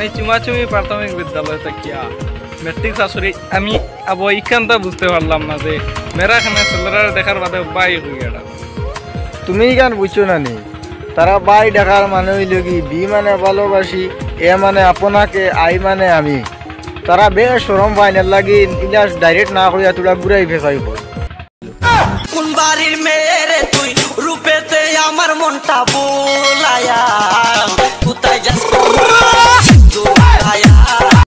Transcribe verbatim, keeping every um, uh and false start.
আমি চুমাচুমি প্রাথমিক বিদ্যালয় থেকে মেট্রিক শাশুড়ি আমি আবো এইখানটা বুঝতে পারলাম না যে মেরা খানে ছেলেরা দেখার বাদে বাই হয়ে গেল। তুমি কেন বুঝছো না নি তারা বাই দেখার মানে হইল কি বি মানে ভালোবাসি, এ মানে আপনাকে, আই মানে আমি। তারা বেশ সরম ফাইনাল লাগি ইলাস ডাইরেক্ট না করিয়া তোরা ঘুরাই ফেসাই পড়। কোন বাড়ির মেয়ে রে তুই, রূপেতে আমার মনটা বোলায়া